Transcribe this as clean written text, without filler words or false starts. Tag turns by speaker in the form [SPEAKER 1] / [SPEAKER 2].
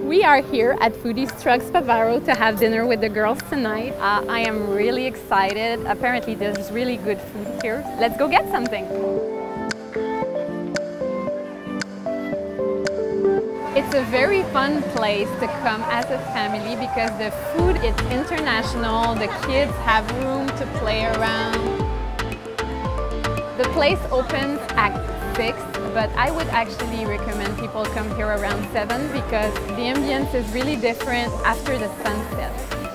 [SPEAKER 1] We are here at Foodies Trucks Pavaro to have dinner with the girls tonight. I am really excited. Apparently there's really good food here. Let's go get something. It's a very fun place to come as a family because the food is international. The kids have room to play around. The place opens at 6, but I would actually recommend people come here around 7 because the ambience is really different after the sunset.